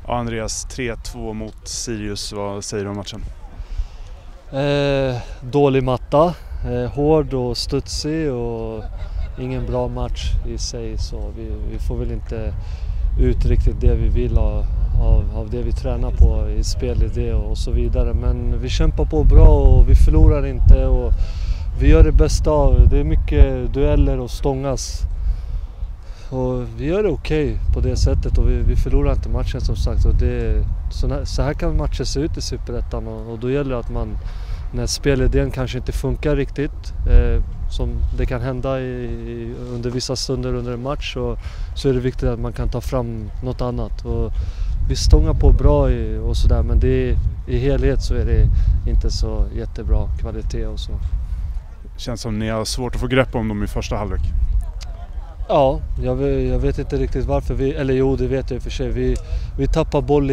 Ja, Andreas, 3-2 mot Sirius. Vad säger du om matchen? Dålig matta, hård och studsig och ingen bra match i sig, så vi får väl inte ut riktigt det vi vill av det vi tränar på i spelidé och så vidare. Men vi kämpar på bra och vi förlorar inte och vi gör det bästa av. Det är mycket dueller och stångas. Och vi gör det okej på det sättet och vi förlorar inte matchen som sagt. Och så här kan matchen se ut i Superettan och då gäller det att man, när spelidén kanske inte funkar riktigt, som det kan hända under vissa stunder under en match, så är det viktigt att man kan ta fram något annat. Och vi stångar på bra och sådär, men i helhet så är det inte så jättebra kvalitet och så. Känns som ni har svårt att få grepp om dem i första halvlek. Ja, jag vet inte riktigt varför det vet jag i och för sig. Vi tappar boll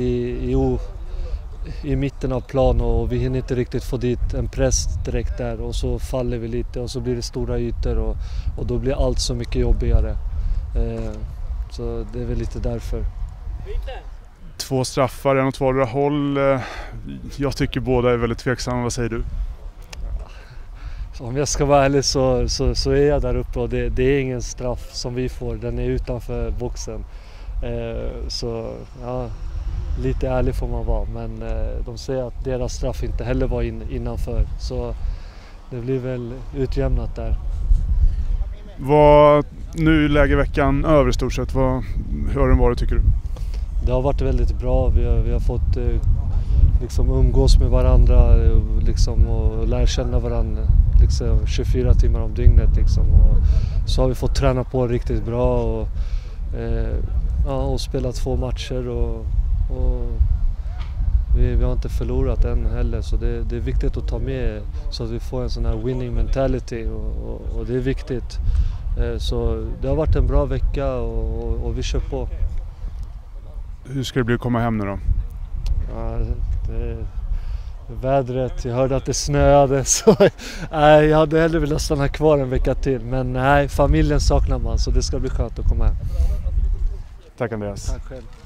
i mitten av plan och vi hinner inte riktigt få dit en press direkt där och så faller vi lite och så blir det stora ytor och då blir allt så mycket jobbigare. Så det är väl lite därför. 2 straffar, en åt vardera håll. Jag tycker båda är väldigt tveksamma. Vad säger du? Om jag ska vara ärlig så är jag där uppe och det är ingen straff som vi får. Den är utanför boxen. Så ja, lite ärlig får man vara. Men de säger att deras straff inte heller var innanför. Så det blir väl utjämnat där. Nu lägger veckan över i stort sett. Hur har den varit tycker du? Det har varit väldigt bra. Vi har fått liksom umgås med varandra liksom, och lära känna varandra liksom, 24 timmar om dygnet. Liksom, och så har vi fått träna på riktigt bra och spela 2 matcher och vi har inte förlorat än heller, så det är viktigt att ta med så att vi får en sån här winning mentality och det är viktigt. Så det har varit en bra vecka och vi kör på. Hur ska det bli att komma hem nu då? Ja, vädret, jag hörde att det snöade så jag hade hellre velat stanna kvar en vecka till, men nej, familjen saknar man så det ska bli skönt att komma hem. Tack Andreas. Tack själv.